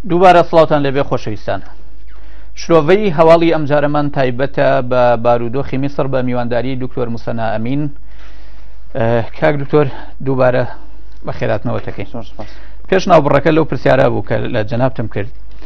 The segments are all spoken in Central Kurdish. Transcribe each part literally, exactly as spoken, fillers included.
دووبارە سڵاوتان لەبێ خۆشەویستان. شرۆڤەی هەواڵی ئەمجارەمان تایبەتە بە بارودۆخی میسر بە میوانداری دکتۆر موسەنا ئەمین. کاک دکتۆر دووبارە بە خێراتنەوەتەکەی. پێش ناوبڕەکە لەو پرسیارە بوو کە لە جەنابتم کرد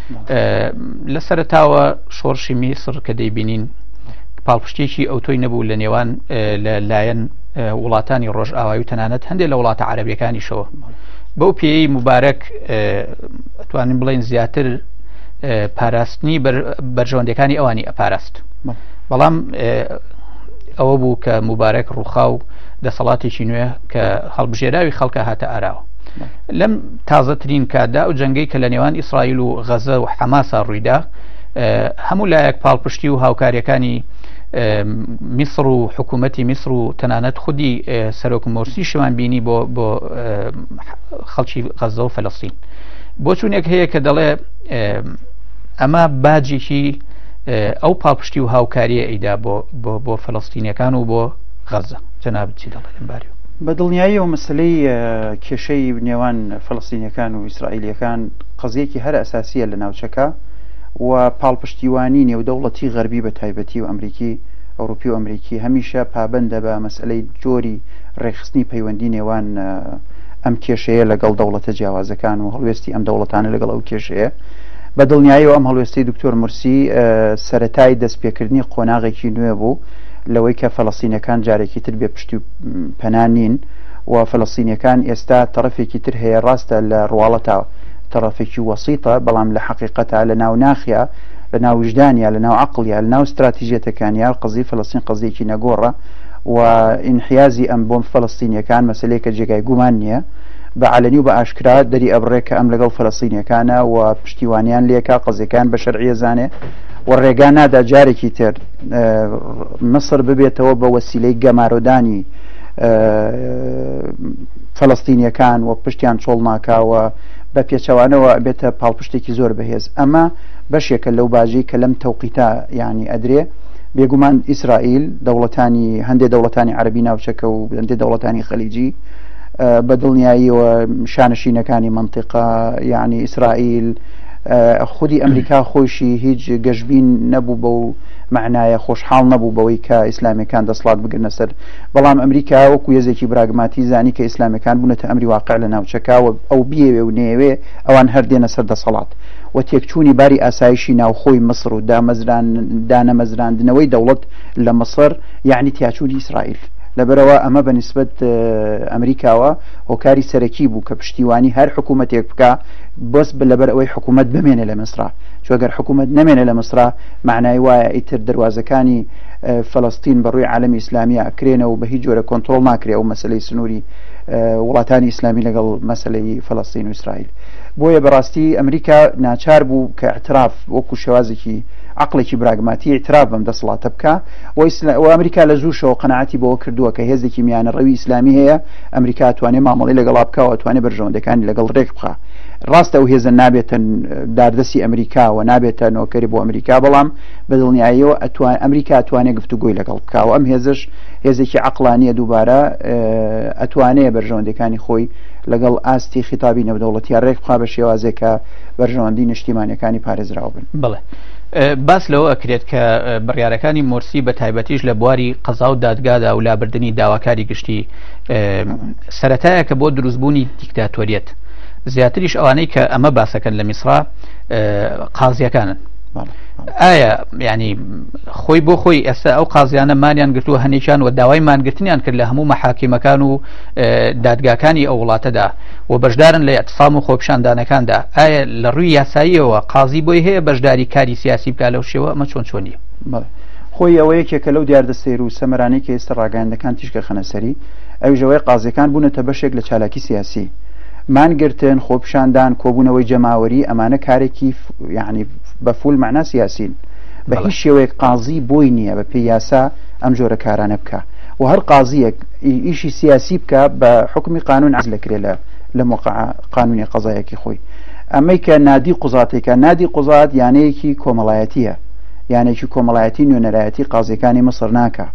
لە سەرەتاوە شۆڕشی میسر کە دەیبینین پاڵپشتێکی ئەوتۆی نەبوو لە نێوان لایەن وڵاتانی ڕۆژئاوایی و تەنانەت هەندێک لە وڵاتە عەرەبیەکانیشەوە. بەو پێی مبارەک ئەتوانین بڵێن زیاتر پاراستنی بەرژەوەندەکانی ئەوانی ئەپاراست، بەڵام ئەوە بوو کە مبارەک ڕووخاو دەسەڵاتێکی نوێ کە هەڵبژێراوی خەڵکە هاتە ئاراوە. لەم تازەترین کاتدا و جەنگەی کە لە نێوان ئیسرائیل و غەزە و حەماسا ڕوویدا هەموو لایەک پاڵپشتی و هاوکاریەکانی میسر و حکوومەتی میسر و تەنانەت خودی سەرۆک مۆرسی شەوان بینی بۆ بۆ خەڵکی غەزە و فەلەستین. بۆ چونێک هەیە کە دەڵێ ئەمە باجێکی ئەو پاڵپشتی و هاوکاریە ئەیدا بۆ بۆ فەلەستینیەکان و بۆ غەزە. جەناب چی دەڵێ لەم بارەوە؟ بە دڵنیایی و مەسلەی کێشەی نێوان فەلەستینیەکان و ئیسرائیلیەکان قەزیەکی هەر ئەساسیە لە ناوچەکە و پاڵپشتیوانی نێودەوڵەتی غەربی بە تایبەتی و ئەمریکی ئەوروپی و ئەمریکی هەمیشە پابندە بە مەسلەی جۆری ڕێخستنی پەیوەندی نێوان ئەم کێشەیە لەگەڵ دەوڵەتە جیاوازەکان و هەڵوێستی ئەم دەوڵەتانە لەگەڵ ئەو کێشەیە. بە دڵنیایی و ئەم هەڵوێستی دکتۆر مورسی سەرەتای دەستپێکردنی قۆناغێکی نوێ بوو لەوەی کە فەلەستینیەکان جارێکی تر بێ پشتی و پەنانین و فەلەستینیەکان ئێستا تەرەفێکی تر هەیە. ڕاستە لە ڕواڵەتە تەرەفێکی وەسیتە، بەڵام لە حەقیقەتە لە ناو ناخیا، لە ناو وجدانیا، لە ناو عەقڵیا، لە ناو استراتیژیەتەکانیا قەزی فەلەستین قەزیەکی نەگۆڕە و ئینحیازی ئەم بۆم فەلەستینیەکان مەسلەیەکە جێگای گومان نییە، بە عەلەنی و بە ئاشکرا دەری ئەبڕێ کە ئەم لەگەڵ فەلەستینیەکانە و پشتیوانیان لێکا قەزیەکان بە شەرعیە زانێ و ڕێگا نادا جارێکی تر مەسر ببێتەوە بە وەسیلەی گەمارۆدانی فەلەستینیەکان و پشتیان چۆڵ ناکاوە بە پێچەوانەوە بێتە پاڵپشتێکی زۆر بەهێز. ئەمە بەشێکە لەو باژی کە لەم تەوقیتە یعنی ئەدرێ بێگومان ئیسرائیل دەوڵەتانی هەندێک دەوڵەتانی عەرەبی ناوچەکە و هەندێک دەوڵەتانی خەلیجی بە دڵنیاییەوە شانشینەکانی منتیقە یعنی ئیسرائیل خودی ئەمریکا خۆشی هیچ گەشبین نەبوو بە و معنایە خۆشحاڵ نەبوو بەوەی کە ئیسلامیەکان دەسڵات بگرنە سەر، بەڵام ئەمریکا وەکو یەزێکی براگماتی زانی کە ئیسلامیەکان بوونەتە ئەمری واقع لە ناوچەکەوە ئەو بیەوێ و نێوێ ئەوان هەردێنە سەر دەسەڵات و تێکچوونی باری ئاسایشی ناوخۆی مەسر و دامەزران دانەمەزراندنەوەی دەوڵەت لە مەسر یعنی تیاچوونی ئیسرائیل. لەبەرەوە ئەمە بە نیسبەت ئەمریکاوە هۆکاری سەرەکی بوو کە پشتیوانی هەر حکوومەتێک بکە بەس لەبەر ئەوەی حکوومەت بمێنێ لە مەسرا، چۆگەر حکوومەت نەمێنێ لە مەسرا معنای وایە ئیتر دەواازەکانی فەلەستین بەڕووی عالەمی ئیسلامی ئەکرێنە و بە هیچ جۆرە کۆنتڕۆڵ ناکرێ و مەسلەی سنووری وڵاتانی ئیسلامی لەگەڵ مەسلەی فەلەستین و ئیسرائیل. بۆیە بەڕاستی ئەمریکا ناچار بوو کە اعتراف وەکو شێوازێکی عقلێکی براگماتی اعتراف بەم دەسەڵاتە بکە و ئەمریکا لە زووشەوە قەنەعەتی بەوە کردووە کە هێزێکی میانە ڕەوی ئیسلامی هەیە، ئەمریکا توانێت مامەڵی لەگەڵا بکەوە توانێت بەرژەوەندەکانی لەگەڵ ڕێک بخە. ڕاستە ئەو هێزە نابێتن داردەسی ئەمریکا و نابێتە نۆکەری بۆ ئەمریکا، بەڵام بە دڵنیاییەوە ئەمریکا ئەتوانێت گفتوگۆی لەگەڵ بکاوە. ئەم هێزش هێزێکی عقلانیە دووبارە ئەتوانێت بەرژەوەندەکانی خۆی لەگەڵ ئاستی خیتابی نێودەوڵەتیان ڕێک بخا بە شێوازێک کە بەرژەوەندی نیشتیمانیەکانی پارێزراو بن. بڵێ باس لەوە ئەکرێت کە بڕیارەکانی مۆرسی بە تایبەتیش لە بواری قەزا و دادگادا و لابردنی داواکاری گشتی سەرەتایە کە بۆ دروستبوونی دیکتاتۆریەت زیاتریش ئەوانەی کە ئەمە باسەکەن لە میسرا قازیەکانن. ئایا ینی خۆی بۆ خۆی ئێستا ئەو قازیانە مانیان گرتووە هەنێکیان و داوای مانگرتنیان کرد لە هەموو مەحاکیمەکان و دادگاکانی ئەو وڵاتەدا و بەشدارن لە ئەتفام و خۆپیشاندانەکاندا. ئایا لە ڕووی یاساییەوە قازی بۆی هەیە بەشداری کاری سیاسی بکە لەو شێوە؟ ئەمە چۆن چۆنی؟ خۆی ئەوە یەکێکە لەو دیاردەسەیر و سەمەرانەی کە ئێستا ڕاگەیاندەکان تیشکە خەنەسەری ئەوژەوەی قازیەکان بوونەتە بەشێک لە چالاکی سیاسی، مانگرتن، خۆپیشاندان، کۆبوونەوەی جەماوەری، ئەمانە کارێکی یعنی بە فول معنا سیاسین. بە هیچ شێوەیەک قازی بۆی نییە بە پێی یاسا ئەم جۆرە کارانە بکە و هەر قازیەک ئیشی سیاسی بکە بە حکمی قانون عزل لەکرێ لە لە موقع قانونی قەزایەکی خۆی. ئەمەی کە نادی قوزاتێکە، نادی قوزات یانەیەکی کۆمەڵایەتیە، یانێکی کۆمەڵایەتی نوێنەرایەتی قازیەکانی مەسر ناکە.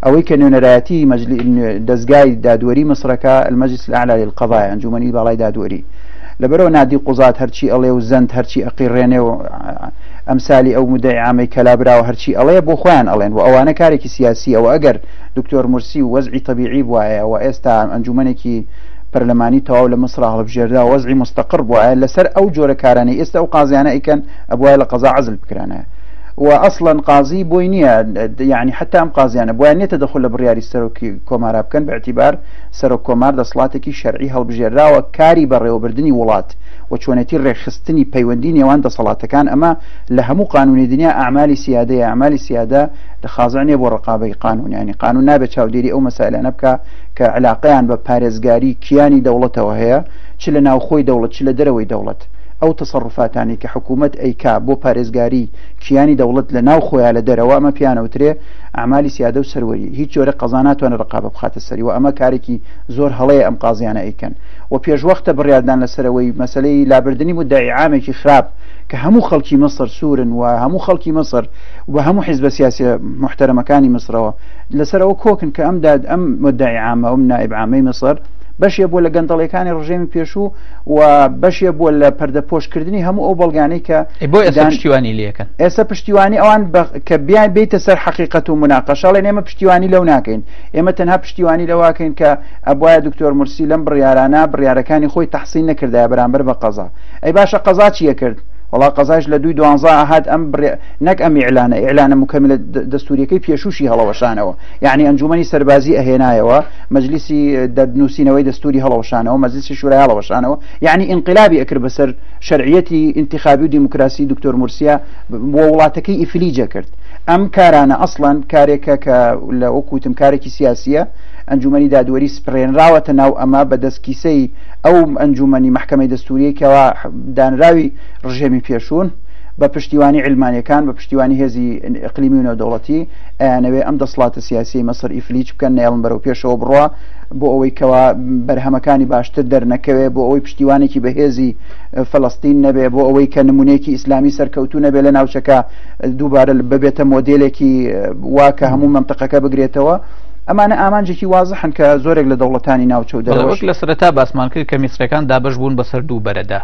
ئەوەی کە نوێنەرایەتی دەستگای دادوەری مصرەکە المەجلس الأعلى للقضاء ئەنجومەنی باڵای دادوەری لەبەرەوە نادی قوزات هەرچی ئەڵێ و زەند هەرچی ئەقیڕێنێ و ئەمسالی ئەو مدعی عامەی کەلابراوە هەرچی ئەڵێ بۆ خۆیان ئەڵێن و ئەوانە کارێکی سیاسی ئەوە ئەگەر دکتۆر مرسی و وەزعی طبیعی بوایە و ئێستا ئەنجومەنێکی پەرلەمانی تەواو لە مصر هەڵبژێردا و وەزعی مستەقر بووە لەسەر ئەو جۆرە کارانەی ئێستا ئەو قازیانە ئیکەن ئەبوایە لە قەزا عەزل بکرانە وأصلا قاضي بوينية يعني حتى أم قاضيانة بوينية تدخل لبرياري سروكي كومار بكن باعتبار سروك كومار دصلاتك شرعي هالبجيرا وكاري بري وبردني ولات وشونتي رخصتني بيونديني وانت صلاة كان أما لهمو قانون دنيا أعمال سيادة أعمال سيادة خاضعني أبو رقابي قانون يعني قانون نابت شاوديري أو مسائل نبكى كعلاقيان بباريزغاري كياني دولته وهي شلنا وخوي دولة شل دروي دولة أو تصرفاتاني كحكومة أيكا بو باريزغاري كياني دولت لناو خويا لدروا أما بيانا وتري أعمال سيادة وسروري هيك جوري قزانات وانا رقابة بخات السري وأما كاريكي زور هلي أم قاضيانا أيكن وبيج وقت بريادان لسروي مسألة لابردني مدعي عامي خراب كهمو خلقي مصر سورا وهمو خلقي مصر وهمو حزب سياسي محترمة كاني مصر لسروا كوكن كأمداد أم مدعي عامة أم نائب عامي مصر باش يبوا لقندليكاني رژيمي بيشو وباش يبوا لبرده پۆشکردنی هەموو ئەو بەڵگانەی کە بۆ ئێستا پشتیوانی لێکن ئێستا پشتیوانی ئەوان کە بیان بێتە سەر حقیقەت و مناقەشە ئەڵێن ئێمە پشتیوانی لەو ناکەین ئێمە تەنها پشتیوانی لەواکەین کە ئەبوایە دکتۆر مرسی لەم بڕیارانە بڕیارەکانی خۆی تەحسین نەکردایە بەرامبەر بە قەزا ئەی باشە قەزا چیە کرد والله قەزاش لە دوی دوانزە هات ئەم نەک ئەم ئیعلانە ئیعلانە مکملە دەستوریەکەی پێشوشی هەڵەوەشانەوە یعنی ئەنجومەنی سەربازی ئەهێنایەوە مەجلیسی دەنووسینەوەی دەستوری هەڵەوەشانەوە مەجلیسی شورای هەڵەوەشانەوە یعنی انقلابی ئەکرد بەسەر شەرعیەتی انتخابی و دیموکراسی دکتۆر مرسیە بۆ وڵاتەکەی ئیفلیجە کرد ئەم کارانە ئەسڵەن کارێکە کە لە وەکوتم کارێکی سیاسیە ئەنجومەنی دادوەری سپڕێنراوەتە ناو ئەمە بە دەستکیسەی ئەو ئەنجومەنی محکەمەی دەستوریەکەوە دانراوی ڕژێمی پێشوون بە پشتیوانی علمانیەکان بە پشتیوانی هێزی ئیقلیمی و نێودەوڵەتی ئەیانەوێ ئەم دەسەڵاتە سیاسی مەسر ئیفلیج بکەن نێڵن بەرەو پێشەوە بڕوا بۆ ئەوەی کەوا بەرهەمەکانی باشتر دەرنەکەوێ بۆ ئەوەی پشتیوانێکی بەهێزی فەڵەستین نەبێ بۆ ئەوەی کە نمونەیەکی ئیسلامی سەرکەوتوو نەبێ لە ناوچەکە دووبارە ببێتە مۆدێلێکی واکە هەموو مەمتەقەکە بگرێتەوە ئەمانە ئامانجێکی وازحن کە زۆرێک لە دەوڵەتانی ناوچە و دەرەوەش لە سەرەتا باسمان کرد کە میسرەکان دابش بوون بەسەر دوو بەرەدا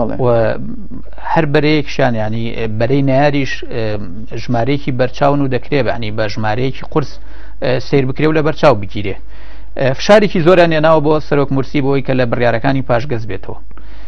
و هەر بەرەیەکشان ینی بەرەی ناریش ژمارەیەکی بەرچاون و دەکرێت ینی بە ژمارەیەکی قورس سیر بکرێ و لە بەرچاو بگیرێ فشارێکی زۆریان هێناوە بۆ سەرۆک مرسی بۆی کە لە بڕیارەکانی پاشگەز بێتەوە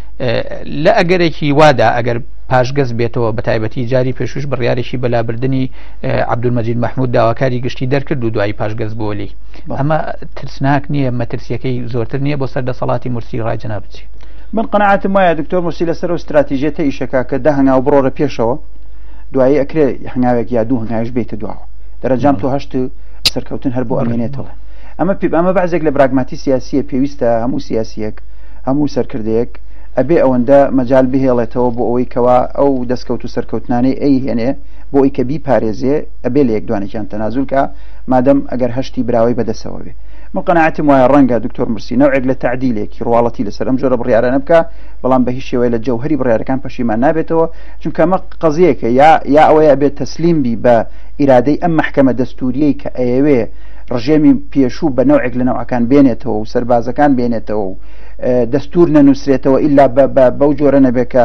لە ئەگەرێکی وادا ئەگەر پاشگەز بێتەوە بە تایبەتی جاری پێشوش بڕیارێکی بەلابردننی عەبدولمەجید مەحموود داواکاری گشتی دەرکرد و دوایی پاشگەز بۆ لی ئەمە ترسناک نییە مەترسیەکەی زۆرتر نییە بۆ سەر دەسەڵاتی مرسی ڕایجەنا بچی من قەنەعەتم وایە دکتۆر مرسی لەسەر و استراتیژیەتە ئیشەکە کە دە هەنگاو بڕۆرە پێشەوە دوایی ئەکرێ هەنگاوێک یا دوو هەنگاویش بێتە دواوە دەرەنجام تۆ هەشت سەرکەوتن هەر بۆ ئەمێنێتەوە ئەمە ئەمە بەعزێک لە براگماتی سیاسیە پێویستە هەموو سیاسیەک هەموو سەرکردەیەک ئەبێ ئەوەندە مەجال بهێڵێتەوە بۆ ئەوەی کەوا ئەو دەستکەوت و سەرکەوتنانەی ئەی هێنێ بۆ ئەوی کە بیپارێزێ ئەبێ لە یەکدوانێکیان تەنازول کە مادەم ئەگەر هەشتی براوی بەدەسەوە بێ من قەنەعەتم وایە ڕەنگە دکتۆر مرسی نەوعێک لە تعدیلێکی ڕواڵەتی لەسەر ئەم جۆرە بڕیارانە بکە بەڵام بە هیچ شێوەیە لە جەوهەری بڕیارەکان پەشیمان نابێتەوە چونکە ئەمە قەزیەکە یا یا ئەوەیە بێت تەسلیم بی بە ئیرادەی ئەم محکەمە دەستوریەی کە ئەیەوێ ڕژێمی پێشوو بە نەوعێک لە نەوعەکان بێنێتەوە و سەربازەکان بێنێتەوە و دەستور نەنووسرێتەوە ئیلا بەو جۆرە نەبێ کە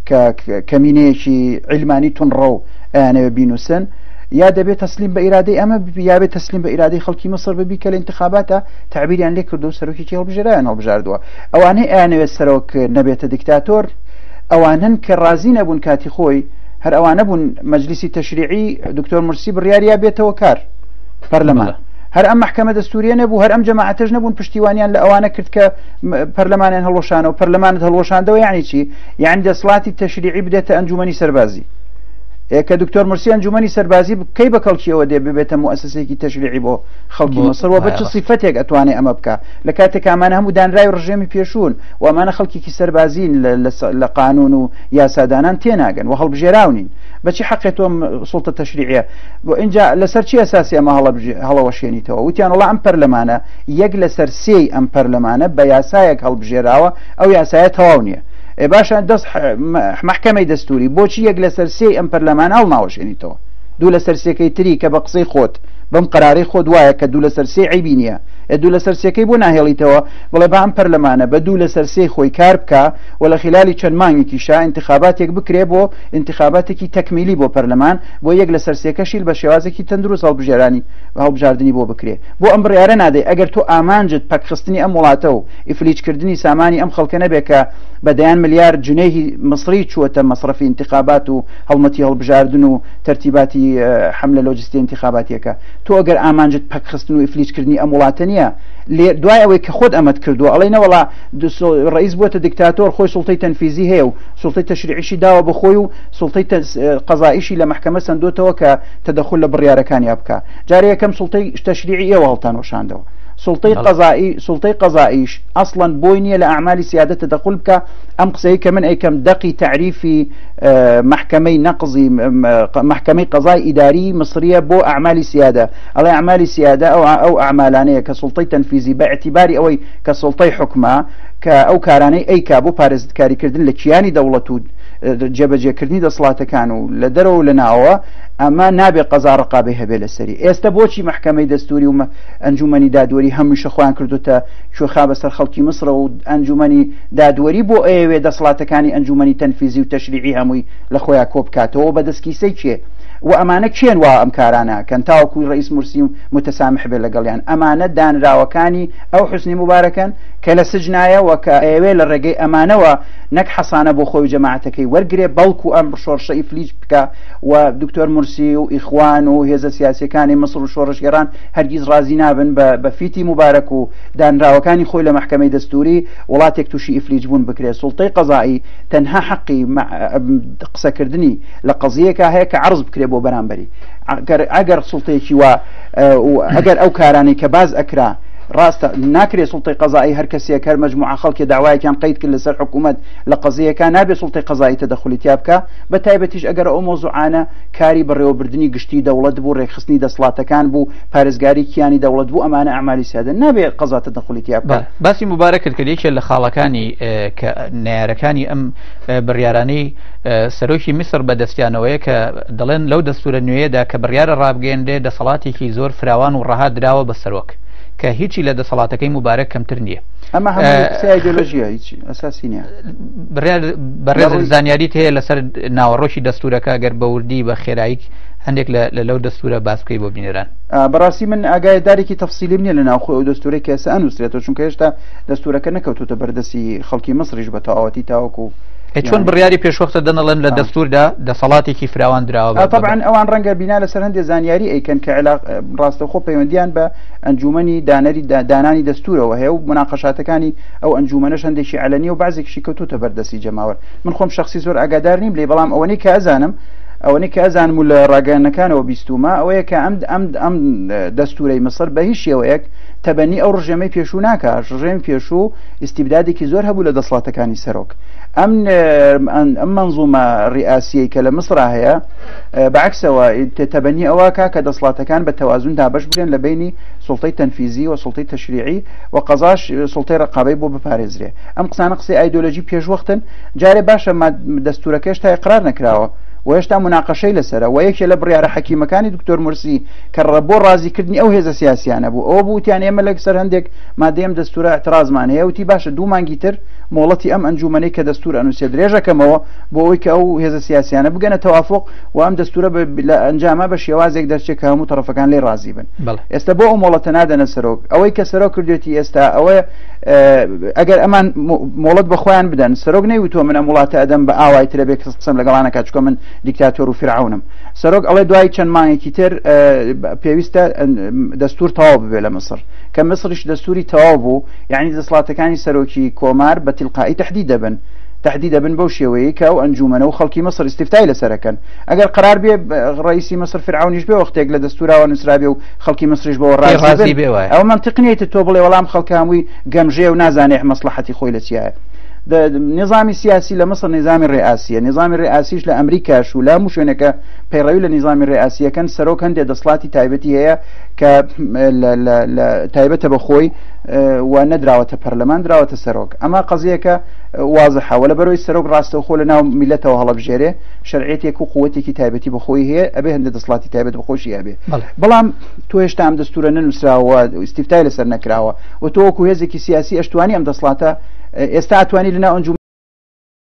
کەمینەیەکی علمانی تونڕە و ئەیانەوێ بینوسن یا دەبێت تەسلیم بە ئیرادەی ئەمە یا بێت تەسلیم بە ئیرادەی خەڵکی مەسر ببی کە لە انتخاباتە تعبیریان لێ کردو و سەرۆکێکی هەڵبژێرایان هەڵبژاردووە ئەوانەی ئەیانەوێت سەرۆک نەبێتە دیکتاتۆر ئەوانن کە ڕازی نەبوون کاتی خۆی هەر ئەوانە بوون مەجلیسی تەشریعی دکتۆر مرسی بڕیاریا بێتەوە کار پەرلەمان هەر ئەم محکەمە دەستوریە نەبوو هەر ئەم جەماعەتەش نەبوون پشتیوانیان لە ئەوانە کرد کە پەرلەمانیان هەڵۆشانە و پەرلەمانت هەڵۆشاندەوە یعنی چی یعنی دەسەڵاتی تەشریعی بدێتە ئەنجومەنی سەربازی کە دکتۆر مرسی ئەنجومەنی سەربازی کەی بە کەڵکیەوە دێ ببێتە موسسەیەکی تەشریعی بۆ خەڵکی مەسر و بە چ سیفەتێک ئەتوانێ ئەمە بکە لە کاتێک ئەمانە هەموو دانرای ڕژێمی پێشوون و ئەمانە خەڵکیکی سەربازین لە قانون و یاسادانان تێناگەن و هەڵبژێراونین بەچی حەقێتۆم سوڵتە تەشریعیە بۆ اینجا لەسەر چی ئەساسی ئەمە هەڵەوەشێنیتەوە وتیان وڵا ئەم پەرلەمانە یەک لەسەر سێی ئەم پەرلەمانە بە یاسایەک هەڵبژێراوە ئەو یاسایە تەواو نییە باشە دەست محکەمەی دەستوری بۆچی یەک لەسەر سێی ئەم پەرلەمان هەڵ ناوەشێنیتەوە دوو لەسەر سێکەی تری کە بە قسەی خۆت بەم قراری خۆ وایە کە دوو لەسەر سێ عیبی نییە دوو لەسەر سێکەی بۆ ناهێڵیتەوە بڵێ بە ئەم پەرلەمانە بە دوو لەسەر سێ خۆی کار بکە و لە خلالی چەند مانگێکیشا انتخاباتێک بکرێ بۆ انتخاباتێکی تەکمیلی بۆ پەرلەمان بۆ یەک لەسەر سێکەشیل بە شێوازێکی تەندروست هەڵبژێرانی هەڵبژاردننی بۆ بکرێ بۆ ئەم بڕیارە نادەی ئەگەر تۆ ئامانجت پەکخستنی ئەم وڵاتە و ئیفلیجکردنی سامانی ئەم خەڵکە نەبێت کە بەدەیان ملیار جنەیهی مصری چووەتە مەصرفی انتخابات و هەڵمەتی هەڵبژاردن و تەرتیباتی حملە لۆجستی انتخاباتیەکە تۆ ئەگەر ئامانجت پەکخستن و ئیفلیجکردنی ئەم وڵاتە نییە لێ دوای ئەوەی کە خۆت ئەمەت کردووە ئەڵێ نەوەڵا ڕئیس بووەتە دیکتاتۆر خۆی سوڵتەی تەنفیزی هەیە و سوڵتەی تەشریعیشی داوە بەخۆی و سوڵتەی قەزائیشی لە محکەمە سندوتەوە کە تەدەخل لە بڕیارەکانی بکە جارێ یەکەم سوڵتەی تەشریعی ئێوە هەڵتان وەشاندەوە سلطەی قەزایی سلطەی قەزائیش ئەسڵەن بۆی نییە لە ئەعمالی سیادە تەدەخل بکە ئەم قسەی کە من ئەیکەم دەقی تعریفی محکەمەی نەقزی محکەمەی قەزای ئیداری مصریە بۆ ئەعمالی سیادە ئەڵێ ئەعمالی سیادە ئەو ئەو ئەعمالانەیە کە سلطەی تەنفیزی بە ئەعتیباری ئەوەی کە سلطەی حکومە کە ئەو کارانەی ئەیکا بۆ پارێزکاریکردن لە کیانی دەوڵەت و جێبەجێکردنی دەسەڵاتەکان و لە دەرەوە لە ناوە ئەمە نابێت قەزا ڕقابەی هەبێ لەسەری ئێستا بۆچی محکەمەی دەستوری و ئەنجومەنی دادوەری هەمووشە خۆیان کردوتە کوێخا بەسەر خەڵکی مسرە و ئەنجومەنی دادوەری بۆ ئەوێ دەسەڵاتەکانی ئەنجومەنی تەنفیزی و تەشریعی هەمووی لە خۆیان کۆ بکاتەوە بە دەستکیسەی چێ و ئەمانە کێن وا ئەم کارانە کەن تاوەکوی ڕئیس مرسی و متەسامح بێ لەگەڵیان ئەمانە دانراوەکانی ئەو حوسنی مبارەکەن کە لە سجنایە و کە ئەوێ لە ڕێگەی ئەمانەوە نەک حەسانە بۆ خۆی جەماعەتەکەی وەرگێ بەڵکو ئەم شۆڕشە ئیفلیج بکە و دکتۆر مرسی و ئیخوان و هێزە سیاسیەکانی مەسر و شۆڕشگەران هەرگیز ڕازی نابن بە فیتی مبارەک و دانراوەکانی خۆی لە محکەمەی دەستوری وڵاتێک تووشی ئیفلیج بوون بکرێت سوڵتەی قەزایی تەنها حەقی قسەکردنی لە قەزیەکە هەیە کە عەرز بکرێت بۆ بەرامبەری ئەگەر سوڵتەیەکی وە ئەگەر ئەو کارانەی کە باز ئەکرا ڕاستە ناکرێت سوڵتەی قەزایی هەر کەسێک هەر مەجموعە خەڵکی داوایەکیان قەید کرد لەسەر حکوومەت لە قەزیەکە نابێت سوڵتەی قەزایی تەدەخولی تیا بکە بە تایبەتیش ئەگەر ئەو مۆزوعانە کاری بەڕێوەبردننی گشتی دەوڵەت بوو ڕێکخستنی دەسەڵاتەکان بوو پارێزگاری کیانی دەوڵەت بوو ئەمانە ئەعمالی سیادە نابێت قەزا تەدەخولی تیا بکە باسی مبارەک کرد کە یەکێک لە خاڵەکانی کە نایارەکانی ئەم بڕیارانەی سەرۆکی میسر بەدەستیانەوەیە کە دەڵێن لەو دەستورە نوێیەدا کە بڕیارە ڕابگەیەندێ دەسەڵاتێکی زۆر فراوان و ڕەها دراوە بە سەرۆک کە هیچی لە دەسەڵاتەکەی مبارەک کەمتر نییە ئەمە هەمایدۆلۆژیە هیچ ئەساسی نییە بەڕێز زانیاریت هەیە لەسەر ناوەڕۆشی دەستورەکە گەر بەوردی بە خێرایی هەندێک لە لەو دەستورە باسکەی بۆ بینێران بەڕاستی من ئاگایدارێکی تەفسیلیم نییە لە ناوخۆی ئەو دەستورەی کە ئێستا ئەنووسرێتەوە چونکە هێشتا دەستورەکە نەکەوتوتە بەردەستی خەڵکی مەسریش بە تەواوەتی تاوەکو چۆن بڕیاری پێشوەختە دەنەڵێن لە دەستوردا دەسەڵاتێکی فراوان دراوە طبعا ئەوان ڕەنگە بینا لەسەر هەندێک زانیاری ئەیکەن کە ڕاستەخۆ پەیوەندیان بە ئەنجومەنی دانەری دانانی دەستورەوە هەیە و مناقەشاتەکانی ئەو ئەنجومەنەش هەندێکی علەنی و بازێکشی کەوتوتە بەردەستی جەماوەر من خۆم شخصی زۆر ئاگادار نیم لێ بەڵام ئەوەنەی کە ئەزانم ئەوەی کە ئەزانم و لە ڕاگەیانەکانەوە بیستومە ئەوەیە کە ئەم ئەم ئەم دەستورەی مەسر بە هیچ شێوەیەک تەبەنی ئەو ڕژێمەی پێشوو ناکە ڕژێمی پێشوو ئیستیبدادێکی زۆر هەبوو لە دەسەڵاتەکانی سەرۆک ئەم ئەم منزومە ڕیاسیەی کە لە مسر هەیە بەعکسەوە تەبەنی ئەوەکە کە دەسەڵاتەکان بە تەوازون دابەش بکرێن لە بینی سوڵتەی تەنفیزی و سوڵتەی تەشریعی و قەزاش سوڵتەی ڕقابەی بۆ بپارێزرێ ئەم قسانە قسەی ئایدۆلۆژی پێشوەختن جارێ باشە دەستورەکە هێشتا ئیقرار نەکراوە و هێشتا مناقەشەی لەسەرە و یەکێ لە بڕیارە حەکیمەکانی دکتۆر مرسی کە بۆ ڕازیکردنی ئەو هێزە سیاسیانە بوو ئەوە بووتیان ئێمە لە سەر هەندێک مادەیەم دەستورە ئەترازمان هەیە وتی باشە دوو مانگی تر مۆڵەتی ئەم ئەنجومەنەی کە دەستور ئەنووسێ درێژەکەمەوە بۆ ئەوەی کە ئەو هێزە سیاسیانە بگەنە تەوافق و ئەم دەستورە لە ئەنجامە بە شێوازێک دەرچێت کە هەموو تەرەفەکان لێ ڕازی بن ئێستا بۆ ئەو مۆڵەتە نادەنە سەرۆک ئەوەی کە سەرۆک کردوێتی ئێستا ئەوەیە ئەگەر ئەمان مۆڵەت بەخۆیان بدەن سەرۆک نەیوتوە من ئەم وڵاتە ئەدەم بە ئاوای ترە بێ قسەم لەگەڵانەکە چکۆ من دیکتاتۆر و فرعونم سەرۆک ئەڵێ دوای چەند مانگێکی تر پێویستە دەستور تەواو ببێ لە مەسر کە مەسریش دەستوری تەواو بوو یعنی دەسەڵاتەکانی سەرۆکی کۆمار بە تیلقایی تەحدید دەبن تهدید بن بەو شێوەیە کە ئەو ئەنجومەنە و خەڵکی مەسر استفتای لەسەرەکەن ئەگەر قرار بێ ڕئیسی مەسر فرعونیش بێ وەختێک لە دەستوراوە نووسرابێ و خەڵکی مەسریش بەوە ڕازی بێ ئەو منطقنیەتە تۆ بڵێ وەڵام خەڵک هەمووی گەمژێ و نازانێ مەسلحەتی خۆی لە چیایە نظامی سیاسی لە مەسر نظامی ڕێئاسیە نظامی ڕێئاسیش لە ئەمریکاش و لە هەموو شوێنەکە پەیڕەوی لە نظامی ڕێئاسیەکەن سەرۆک هەندێک دەسەڵاتی تایبەتی هەیە کە تایبەتە بە خۆی و نەدراوەتە پەرلەمان دراوەتە سەرۆک ئەمە قەزیەکە واضحة ولا بروي السروق راس تخول لنا ملته وهلا بجيره شرعيتك وقوتك كتابتي بخوي هي أبي هند دصلاتي تابت بخوشي أبي بلام تويش تام دستور ننسرا واستفتاء لسر نكراوه وتوكو هزك سياسي أشتواني أم دصلاته استعتواني لنا أنجو